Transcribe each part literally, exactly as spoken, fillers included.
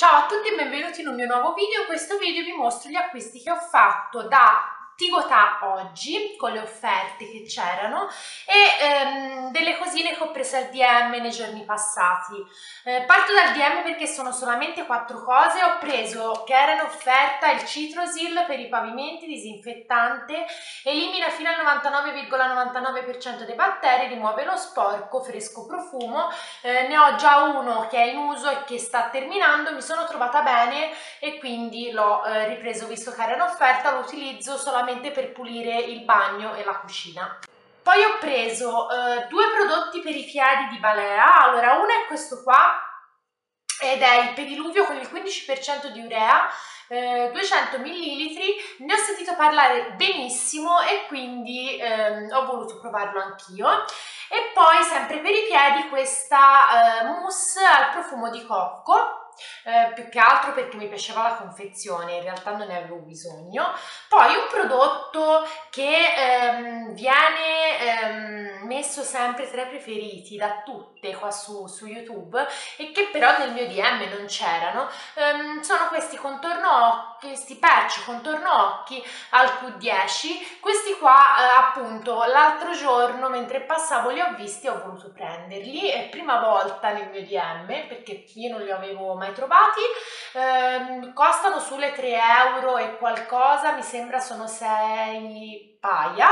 Ciao a tutti e benvenuti in un mio nuovo video. In questo video vi mostro gli acquisti che ho fatto da Tigotà oggi con le offerte che c'erano e ehm, delle cosine che ho preso al D M nei giorni passati. Eh, parto dal D M perché sono solamente quattro cose. Ho preso, che era in offerta, il Citrosil per i pavimenti, disinfettante, elimina fino al novantanove virgola novantanove per cento dei batteri, rimuove lo sporco, fresco profumo. Eh, ne ho già uno che è in uso e che sta terminando, mi sono trovata bene e quindi l'ho eh, ripreso visto che era in offerta, lo utilizzo solamente per pulire il bagno e la cucina. Poi ho preso eh, due prodotti per i piedi di Balea. Allora, uno è questo qua ed è il pediluvio con il quindici per cento di urea, eh, duecento millilitri. Ne ho sentito parlare benissimo e quindi ehm, ho voluto provarlo anch'io. E poi sempre per i piedi questa eh, mousse al profumo di cocco. Eh, più che altro perché mi piaceva la confezione, in realtà non ne avevo bisogno. Poi un prodotto che ehm, viene ehm, messo sempre tra i preferiti da tutte qua su, su YouTube e che però nel mio D M non c'erano, ehm, sono questi contorno occhi, questi patch contorno occhi al Q dieci. Questi qua eh, appunto l'altro giorno mentre passavo li ho visti e ho voluto prenderli, è prima volta nel mio D M perché io non li avevo mai trovati. Eh, costano sulle tre euro e qualcosa, mi sembra sono sei paia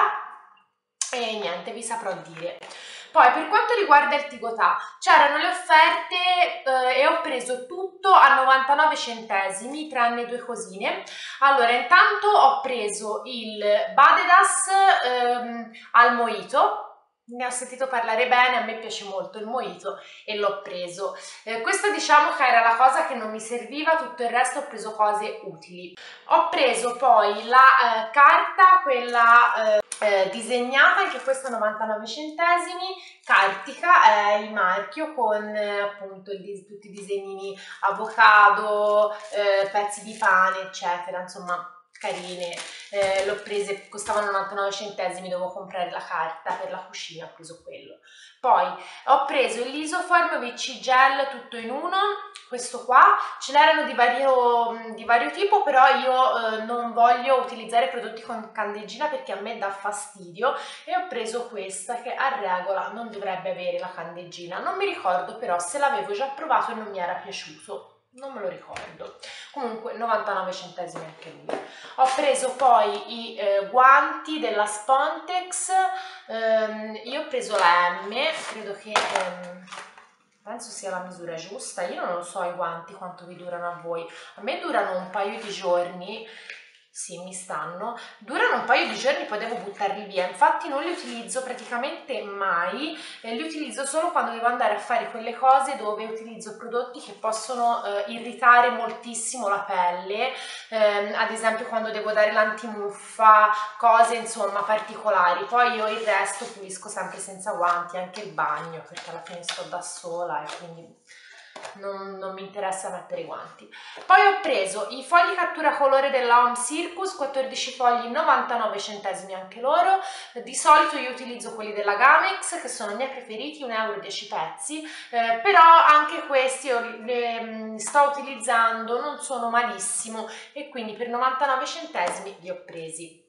e niente, vi saprò dire. Poi per quanto riguarda il Tigotà c'erano le offerte eh, e ho preso tutto a novantanove centesimi tranne due cosine. Allora, intanto ho preso il Badedas ehm, al mojito. Ne ho sentito parlare bene, a me piace molto il mojito e l'ho preso. Eh, questa diciamo che era la cosa che non mi serviva, tutto il resto ho preso cose utili. Ho preso poi la eh, carta, quella eh, eh, disegnata, anche questa novantanove centesimi, Cartica è il marchio con eh, appunto il, tutti i disegnini avocado, eh, pezzi di pane, eccetera, insomma carine. Eh, l'ho prese, costavano novantanove centesimi, dovevo comprare la carta per la cucina, ho preso quello. Poi ho preso il Lisoform V C Gel tutto in uno, questo qua, ce n'erano di vario, di vario tipo, però io eh, non voglio utilizzare prodotti con candeggina perché a me dà fastidio e ho preso questa che a regola non dovrebbe avere la candeggina, non mi ricordo però se l'avevo già provato e non mi era piaciuto. Non me lo ricordo. Comunque novantanove centesimi anche lui. Ho preso poi i eh, guanti della Spontex, ehm, io ho preso la M, credo che ehm, penso sia la misura giusta. Io non lo so i guanti quanto vi durano a voi, a me durano un paio di giorni. Sì, mi stanno, durano un paio di giorni, poi devo buttarli via, infatti non li utilizzo praticamente mai, eh, li utilizzo solo quando devo andare a fare quelle cose dove utilizzo prodotti che possono eh, irritare moltissimo la pelle, ehm, ad esempio quando devo dare l'antimuffa, cose insomma particolari. Poi io il resto pulisco sempre senza guanti, anche il bagno, perché alla fine sto da sola e quindi Non, non mi interessa mettere i guanti. Poi ho preso i fogli cattura colore della Home Circus, quattordici fogli, novantanove centesimi anche loro. Di solito io utilizzo quelli della Gamex che sono i miei preferiti, un euro dieci pezzi, eh, però anche questi io li sto utilizzando, non sono malissimo e quindi per novantanove centesimi li ho presi.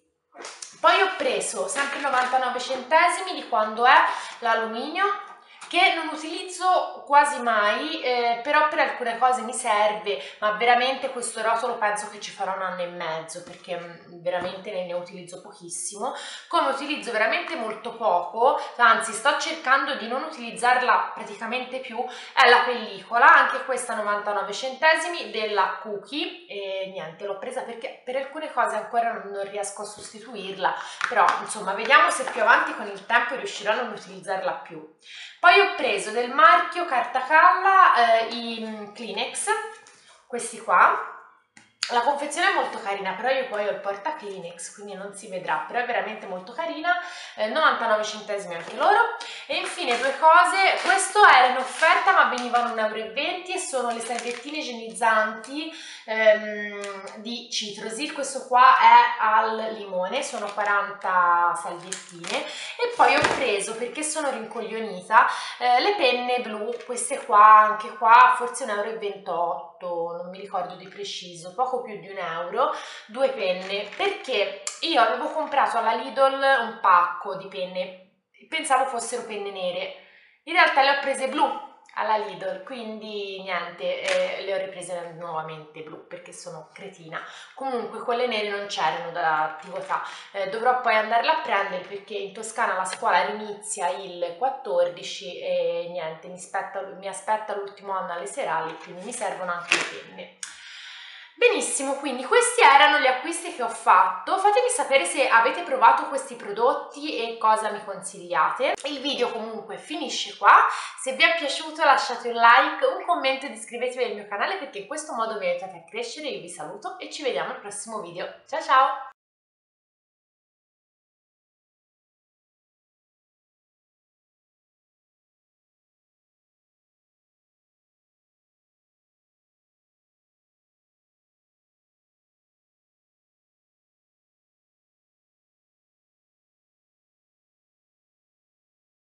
Poi ho preso sempre novantanove centesimi di quando è l'alluminio, che non utilizzo quasi mai, eh, però per alcune cose mi serve, ma veramente questo rotolo penso che ci farà un anno e mezzo perché mh, veramente ne, ne utilizzo pochissimo. Come utilizzo veramente molto poco, anzi sto cercando di non utilizzarla praticamente più, è la pellicola, anche questa novantanove centesimi della Cookie e niente, l'ho presa perché per alcune cose ancora non, non riesco a sostituirla, però insomma vediamo se più avanti con il tempo riuscirò a non utilizzarla più. Poi ho preso del marchio Cartacalla eh, i Kleenex, questi qua, La confezione è molto carina, però io poi ho il porta Kleenex, quindi non si vedrà, però è veramente molto carina, eh, novantanove centesimi anche loro. E infine due cose, questo era in offerta ma venivano un euro e venti e sono le salviettine igienizzanti ehm, di Citrosil. Questo qua è al limone, sono quaranta salviettine. E poi ho preso, perché sono rincoglionita, eh, le penne blu, queste qua, anche qua forse un euro e ventotto, non mi ricordo di preciso, poco più di un euro, due penne, perché io avevo comprato alla Lidl un pacco di penne, pensavo fossero penne nere, in realtà le ho prese blu alla Lidl, quindi niente, eh, le ho riprese nuovamente blu perché sono cretina. Comunque quelle nere non c'erano da Tigotà, eh, dovrò poi andarla a prendere perché in Toscana la scuola inizia il quattordici e niente, mi aspetta, mi aspetta l'ultimo anno alle serali, quindi mi servono anche le penne. Benissimo, quindi questi erano gli acquisti che ho fatto. Fatemi sapere se avete provato questi prodotti e cosa mi consigliate. Il video comunque finisce qua. Se vi è piaciuto lasciate un like, un commento ed iscrivetevi al mio canale perché in questo modo mi aiutate a crescere. Io vi saluto e ci vediamo al prossimo video. Ciao ciao!